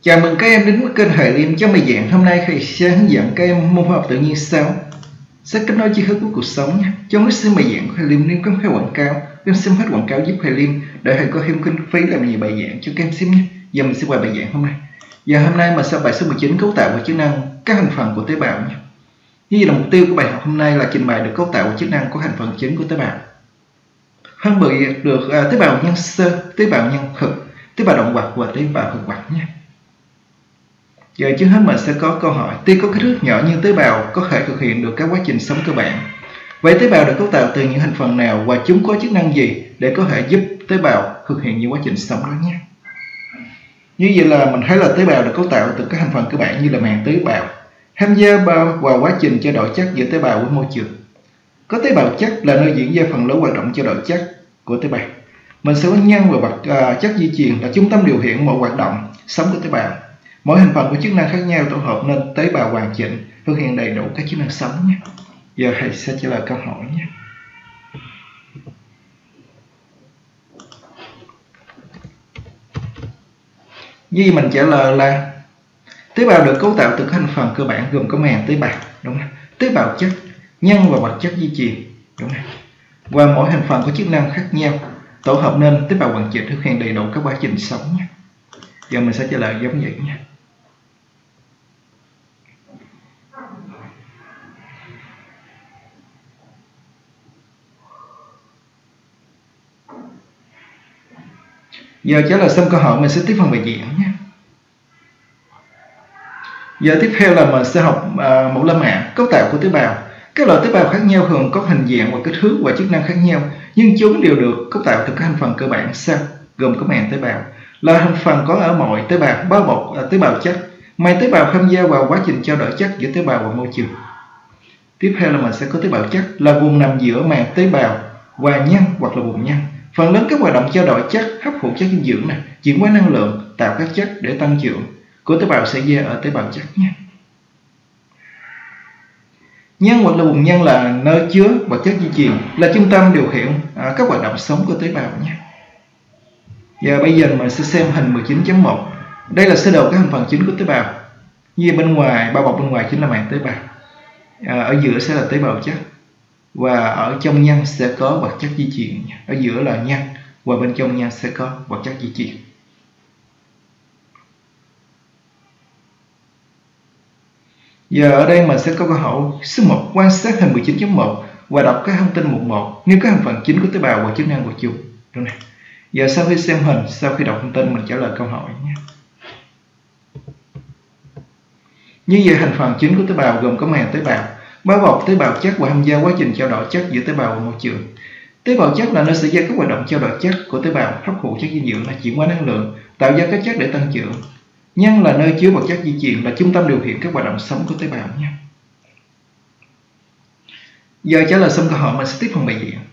Chào mừng các em đến với kênh Hời Liêm. Trong bài giảng hôm nay thầy sẽ hướng dẫn các em môn khoa học tự nhiên 6 sẽ kết nối tri thức của cuộc sống nhé. Trong lúc xem bài giảng của Hời Liêm, nếu có quảng cáo, em xem hết quảng cáo giúp Hời Liêm để thầy có thêm kinh phí làm nhiều bài giảng cho các em xem nhé. Giờ mình sẽ qua bài giảng hôm nay. Giờ hôm nay mình sẽ bài số 19 cấu tạo và chức năng các thành phần của tế bào nhé. Như vậy là mục tiêu của bài học hôm nay là trình bày được cấu tạo và chức năng của thành phần chính của tế bào. Phân biệt được tế bào nhân xơ, tế bào nhân thực, tế bào động vật và tế bào thực vật nhé. Giờ trước hết mình sẽ có câu hỏi: tuy có kích thước nhỏ nhưng tế bào có thể thực hiện được các quá trình sống cơ bản. Vậy tế bào được cấu tạo từ những thành phần nào và chúng có chức năng gì để có thể giúp tế bào thực hiện những quá trình sống đó nhé. Như vậy là mình thấy là tế bào được cấu tạo từ các thành phần cơ bản như là màng tế bào, tham gia vào quá trình trao đổi chất giữa tế bào với môi trường. Có tế bào chất là nơi diễn ra phần lớn hoạt động trao đổi chất của tế bào. Mình sẽ có nhân và vật chất di truyền là trung tâm điều khiển mọi hoạt động sống của tế bào. Mỗi thành phần có chức năng khác nhau tổ hợp nên tế bào hoàn chỉnh, thực hiện đầy đủ các chức năng sống nhé. Giờ thầy sẽ trả lời câu hỏi nhé. Như mình trả lời là tế bào được cấu tạo từ các thành phần cơ bản gồm có màng tế bào, đúng không? Tế bào chất, nhân và vật chất di truyền, đúng không? Và mỗi thành phần có chức năng khác nhau tổ hợp nên tế bào hoàn chỉnh thực hiện đầy đủ các quá trình sống nhé. Giờ mình sẽ trả lời giống vậy nhé. Giờ trả lời xong câu hỏi mình sẽ tiếp phần bài giảng nhé. Giờ tiếp theo là mình sẽ học mẫu la mã cấu tạo của tế bào. Các loại tế bào khác nhau thường có hình dạng và kích thước và chức năng khác nhau, nhưng chúng đều được cấu tạo từ các thành phần cơ bản sau gồm có màng tế bào là thành phần có ở mọi tế bào, bao bọc tế bào chất. Màng tế bào tham gia vào quá trình trao đổi chất giữa tế bào và môi trường. Tiếp theo là mình sẽ có tế bào chất là vùng nằm giữa màng tế bào và nhân hoặc là vùng nhân. Phần lớn các hoạt động trao đổi chất, hấp thụ chất dinh dưỡng, chuyển hóa năng lượng, tạo các chất để tăng trưởng của tế bào xảy ra ở tế bào chất nhé. Nhân hoặc là vùng nhân là nơi chứa vật chất di truyền, là trung tâm điều khiển các hoạt động sống của tế bào nhé. Giờ bây giờ mình sẽ xem hình 19.1. Đây là sơ đồ các thành phần chính của tế bào. Như bên ngoài, bao bọc bên ngoài chính là màng tế bào. Ở giữa sẽ là tế bào chất. Và ở trong nhân sẽ có vật chất di truyền. Ở giữa là nhân và bên trong nhân sẽ có vật chất di truyền. Giờ ở đây mình sẽ có câu hỏi số 1: quan sát hình 19.1 và đọc các thông tin một như các thành phần chính của tế bào và chức năng của chúng. Đúng này. Giờ sau khi xem hình, sau khi đọc thông tin mình trả lời câu hỏi nhé. Như vậy thành phần chính của tế bào gồm có màng tế bào, bao bọc tế bào chất và tham gia quá trình trao đổi chất giữa tế bào và môi trường. Tế bào chất là nơi xảy ra các hoạt động trao đổi chất của tế bào, hấp thụ chất dinh dưỡng là chuyển hóa năng lượng, tạo ra các chất để tăng trưởng. Nhân là nơi chứa vật chất di truyền, là trung tâm điều khiển các hoạt động sống của tế bào nhé. Giờ trả lời xong câu hỏi mình sẽ tiếp phần bài giảng.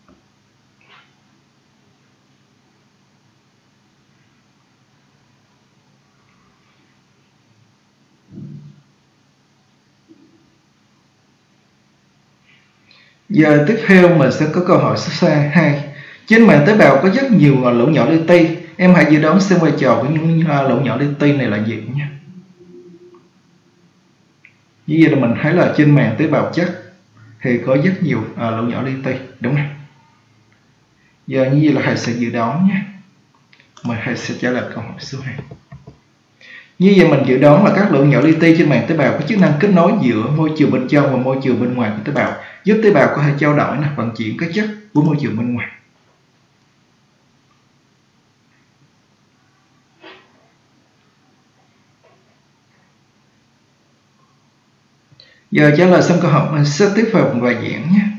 Giờ tiếp theo mình sẽ có câu hỏi số 2. Trên màng tế bào có rất nhiều lỗ nhỏ li ti. Em hãy dự đoán xem vai trò của những lỗ nhỏ li ti này là gì nhé. Như vậy là mình thấy là trên màng tế bào chất thì có rất nhiều lỗ nhỏ li ti, đúng không? Giờ như vậy là thầy sẽ dự đoán nhé. Mà thầy sẽ trả lời câu hỏi số 2. Như vậy mình dự đoán là các lỗ nhỏ li ti trên màng tế bào có chức năng kết nối giữa môi trường bên trong và môi trường bên ngoài của tế bào, giúp tế bào có thể trao đổi, vận chuyển các chất của môi trường bên ngoài. Giờ trả lời xong câu hỏi mình sẽ tiếp vào bài giảng nhé.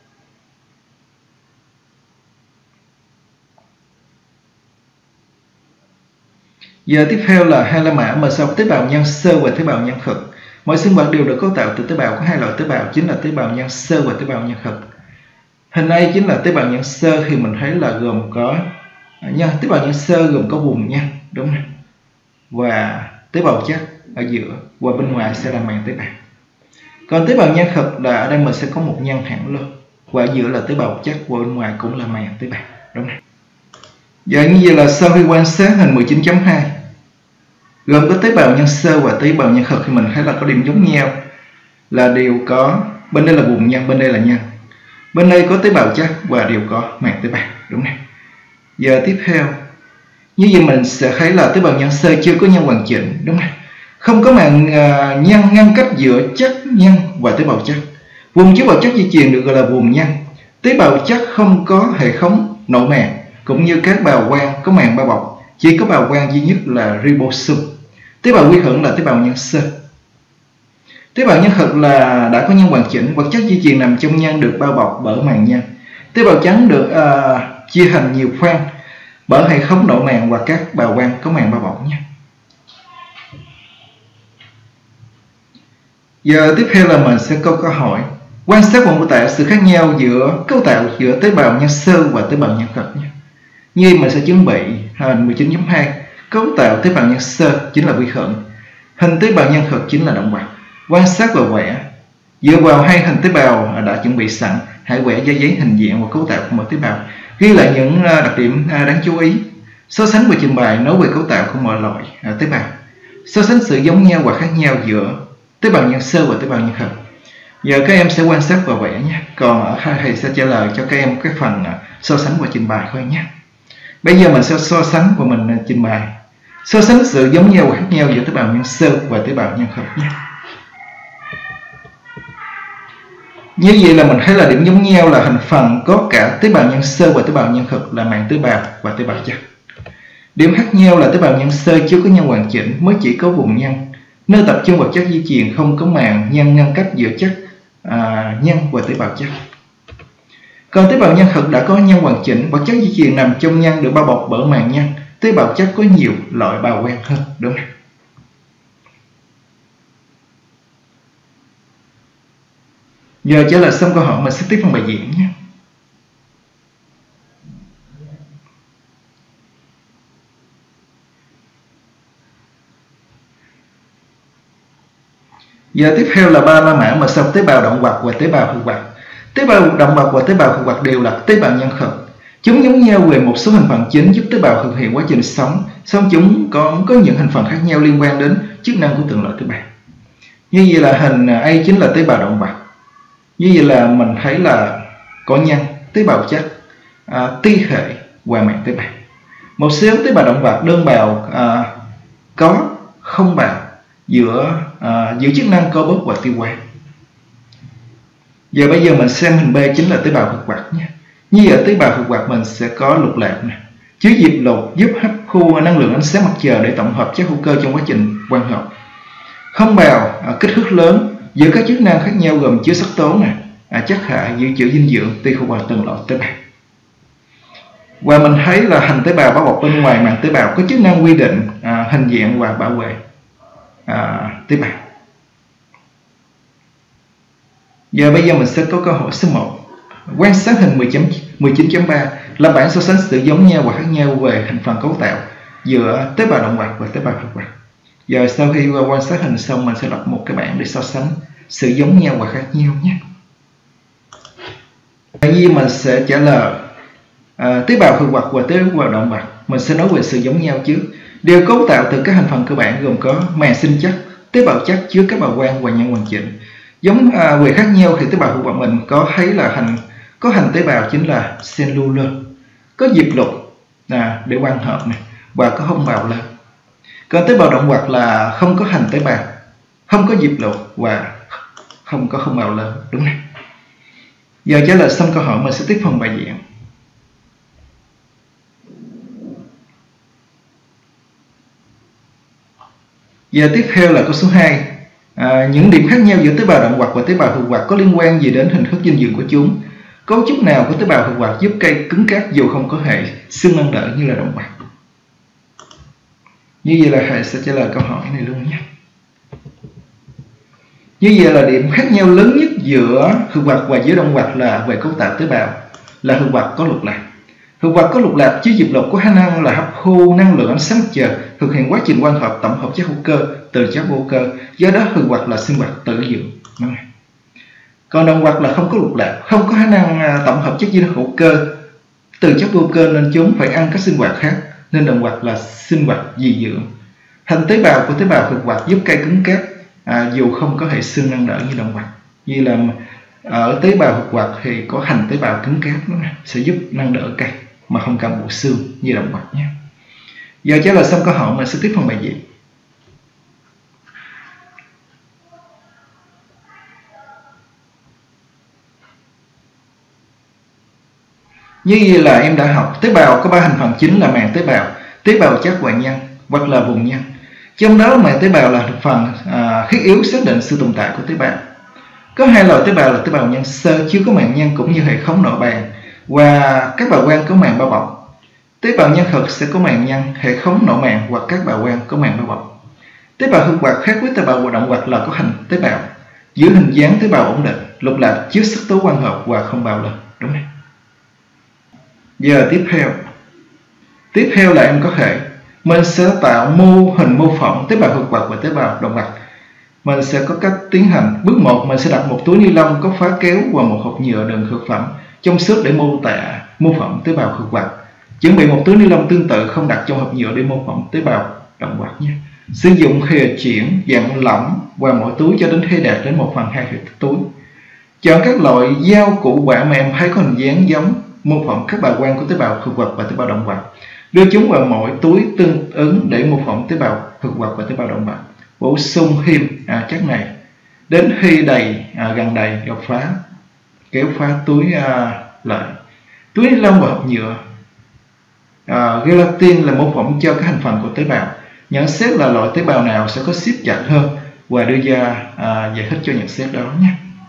Giờ tiếp theo là hai la mã mà sau tế bào nhân xơ và tế bào nhân thực. Mọi sinh vật đều được cấu tạo từ tế bào có hai loại tế bào, chính là tế bào nhân xơ và tế bào nhân thực. Hình này chính là tế bào nhân xơ thì mình thấy là gồm có tế bào nhân xơ gồm có vùng nhân, đúng không? Và tế bào chất ở giữa và bên ngoài sẽ là màng tế bào. Còn tế bào nhân thực là ở đây mình sẽ có một nhân thẳng luôn và ở giữa là tế bào chất và bên ngoài cũng là màng tế bào, đúng không? Giờ như vậy là sau khi quan sát hình 19.2 gồm có tế bào nhân xơ và tế bào nhân thực, thì mình thấy là có điểm giống nhau là đều có, bên đây là buồng nhân, bên đây là nhân, bên đây có tế bào chất và đều có màng tế bào, đúng này. Giờ tiếp theo như vậy mình sẽ thấy là tế bào nhân xơ chưa có nhân hoàn chỉnh, đúng này, không có màng nhân ngăn cách giữa chất nhân và tế bào chất. Vùng tế bào chất di truyền được gọi là vùng nhân. Tế bào chất không có hệ thống nội màng, cũng như các bào quang có màng bao bọc, chỉ có bào quang duy nhất là ribosome. Tế bào quy hưởng là tế bào nhân xơ. Tế bào nhân thực là đã có nhân hoàn chỉnh, vật chất di truyền nằm trong nhân được bao bọc bởi màng nhân. Tế bào trắng được chia thành nhiều khoang bởi hệ thống nội màng và các bào quang có màng bao bọc nhé. Giờ tiếp theo là mình sẽ có câu hỏi quan sát và mô tả sự khác nhau giữa cấu tạo giữa tế bào nhân xơ và tế bào nhân thực nhé. Như mình sẽ chuẩn bị hình 19.2, cấu tạo tế bào nhân xơ chính là vi khuẩn, hình tế bào nhân thực chính là động vật. Quan sát và vẽ. Dựa vào hai hình tế bào đã chuẩn bị sẵn, hãy vẽ ra giấy hình dạng và cấu tạo của một tế bào, ghi lại những đặc điểm đáng chú ý, so sánh và trình bày nói về cấu tạo của mọi loại tế bào, so sánh sự giống nhau và khác nhau giữa tế bào nhân xơ và tế bào nhân thực. Giờ các em sẽ quan sát và vẽ nhé, còn ở thầy sẽ trả lời cho các em cái phần so sánh và trình bày thôi nhé. Bây giờ mình sẽ so sánh và mình trình bày, so sánh sự giống nhau và khác nhau giữa tế bào nhân xơ và tế bào nhân thực nhé. Như vậy là mình thấy là điểm giống nhau là thành phần có cả tế bào nhân xơ và tế bào nhân thực là màng tế bào và tế bào chất. Điểm khác nhau là tế bào nhân xơ chưa có nhân hoàn chỉnh, mới chỉ có vùng nhân, nơi tập trung vật chất di truyền không có màng nhân ngăn cách giữa chất nhân và tế bào chất. Còn tế bào nhân thực đã có nhân hoàn chỉnh, vật chất di truyền nằm trong nhân được bao bọc bởi màng nhân, tế bào chất có nhiều loại bào quang hơn, đúng không? Giờ trả lời xong câu hỏi mình sẽ tiếp phần bài diễn nhé. Giờ tiếp theo là ba la mã mà sau tế bào động vật và tế bào thực vật. Tế bào động vật và tế bào thực vật đều là tế bào nhân thực. Chúng giống nhau về một số thành phần chính giúp tế bào thực hiện quá trình sống, song chúng có những thành phần khác nhau liên quan đến chức năng của từng loại tế bào. Như vậy là hình A chính là tế bào động vật. Như vậy là mình thấy là có nhân, tế bào chất, ti hệ và màng tế bào. Một số tế bào động vật đơn bào có, không bào, giữa chức năng co bóp và tiêu hóa. Giờ bây giờ mình xem hình B chính là tế bào thực vật nhé. Như ở tế bào thực vật mình sẽ có lục lạp này, chứa diệp lục giúp hấp thu năng lượng ánh sáng mặt trời để tổng hợp chất hữu cơ trong quá trình quang hợp. Không bào kích thước lớn, giữa các chức năng khác nhau gồm chứa sắc tố này, chất hại, dự trữ dinh dưỡng tùy thuộc vào từng loại tế bào. Và mình thấy là hành tế bào bao bọc bên ngoài màng tế bào có chức năng quy định hình dạng và bảo vệ tế bào. Giờ bây giờ mình sẽ có câu hỏi số 1. Quan sát hình 19.3 là bảng so sánh sự giống nhau và khác nhau về thành phần cấu tạo giữa tế bào động vật và tế bào thực vật. Giờ sau khi quan sát hình xong mình sẽ đọc một cái bảng để so sánh sự giống nhau và khác nhau nhé. Bây giờ mình sẽ trả lời tế bào thực vật và tế bào động vật. Mình sẽ nói về sự giống nhau trước. Đều cấu tạo từ các thành phần cơ bản gồm có màng sinh chất, tế bào chất chứa các bào quang và nhân hoàn chỉnh. Giống về khác nhau thì tế bào thực vật mình có thấy là có hành tế bào chính là cellulose, có diệp lục để quang hợp này và có hông bào lớn. Còn tế bào động vật là không có hành tế bào, không có diệp lục và không có hông bào lớn, đúng này. Giờ trả lời xong câu hỏi mình sẽ tiếp phần bài diễn. Giờ tiếp theo là câu số 2. Những điểm khác nhau giữa tế bào động vật và tế bào thực vật có liên quan gì đến hình thức dinh dưỡng của chúng? Cấu trúc nào của tế bào thực vật giúp cây cứng cáp dù không có hệ xương nâng đỡ như là động vật? Như vậy là thầy sẽ trả lời câu hỏi này luôn nhé. Như vậy là điểm khác nhau lớn nhất giữa thực vật và giữa động vật là về cấu tạo tế bào, là thực vật có lục lạp. Thực vật có lục lạp chứa diệp lục có khả năng là hấp thu năng lượng ánh sáng mặt trời, thực hiện quá trình quang hợp tổng hợp chất hữu cơ từ chất vô cơ, do đó thực vật là sinh vật tự dưỡng. Còn động vật là không có lục lạp, không có khả năng tổng hợp chất dinh hữu cơ từ chất vô cơ nên chúng phải ăn các sinh vật khác, nên động vật là sinh vật dị dưỡng. Thành tế bào của tế bào thực vật giúp cây cứng cáp dù không có hệ xương nâng đỡ như động vật. Như là ở tế bào thực vật thì có hành tế bào cứng cáp sẽ giúp nâng đỡ cây mà không cần bộ xương như động vật nhé. Giờ trả lời xong câu hỏi, mình sẽ tiếp phần bài diễn. Như vậy là em đã học tế bào có 3 thành phần chính là màng tế bào chất và nhân hoặc là vùng nhân. Trong đó màng tế bào là thành phần thiết yếu xác định sự tồn tại của tế bào. Có 2 loại tế bào là tế bào nhân sơ chưa có màng nhân cũng như hệ khống nội bàng và các bào quang có màng bao bọc. Tế bào nhân thực sẽ có màng nhân, hệ khống nội màng hoặc các bào quang có màng bao bọc. Tế bào thực vật khác với tế bào động vật là có hành tế bào, giữ hình dáng tế bào ổn định, lục lạp chứa sắc tố quang hợp và không bào lên. Đúng không? Giờ tiếp theo là em có thể mình sẽ tạo mô hình mô phỏng tế bào thực vật và tế bào động vật. Mình sẽ có cách tiến hành. Bước 1, mình sẽ đặt một túi ni lông có phá kéo và một hộp nhựa đựng thực phẩm trong suốt để mô phỏng tế bào thực vật. Chuẩn bị một túi ni lông tương tự không đặt trong hộp nhựa để mô phỏng tế bào động vật nhé. Sử dụng khề chuyển dạng lỏng qua mỗi túi cho đến khi đạt đến 1/2 túi. Chọn các loại dao củ quả mà em thấy có hình dáng giống mô phỏng các bào quang của tế bào thực vật và tế bào động vật. Đưa chúng vào mỗi túi tương ứng để mô phỏng tế bào thực vật và tế bào động vật. Bổ sung thêm chất này đến khi gần đầy đột phá, kéo phá túi lại. Túi ni lông và hộp nhựa gelatin là mô phỏng cho các thành phần của tế bào. Nhận xét là loại tế bào nào sẽ có siết chặt hơn và đưa ra giải thích cho nhận xét đó nhé.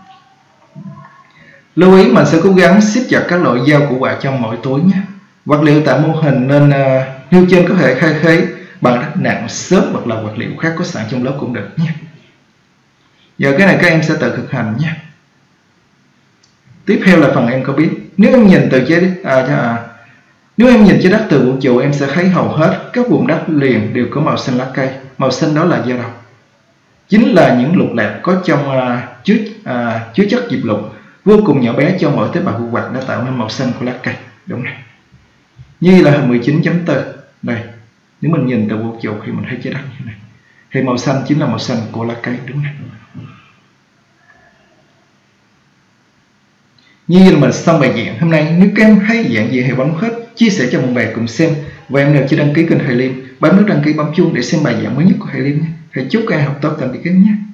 Lưu ý mình sẽ cố gắng siết chặt các loại dao củ quả trong mỗi túi nhé. Vật liệu tạo mô hình nên nêu trên có thể thay thế bằng đất nặng, xốp hoặc là vật liệu khác có sẵn trong lớp cũng được nhé. Giờ cái này các em sẽ tự thực hành nhé. Tiếp theo là phần em có biết. Nếu em nhìn trái đất từ vũ trụ, em sẽ thấy hầu hết các vùng đất liền đều có màu xanh lá cây. Màu xanh đó là do đâu? Chính là những lục lạp có trong chứa chất diệp lục vô cùng nhỏ bé trong mỗi tế bào thực vật đã tạo nên màu xanh của lá cây. Đúng này. Như là hình 19.4 đây. Nếu mình nhìn từ vũ trụ thì mình thấy trái đất như này, thì màu xanh chính là màu xanh của lá cây. Đúng này. Như là mình xong bài giảng hôm nay. Nếu các em thấy giảng gì hãy bấm hết chia sẻ cho mọi người cùng xem. Và em nào chưa đăng ký kênh Thầy Liêm, bấm nút đăng ký, bấm chuông để xem bài giảng mới nhất của Thầy Liêm nhé. Thầy chúc các em học tốt, tạm biệt các em nhé.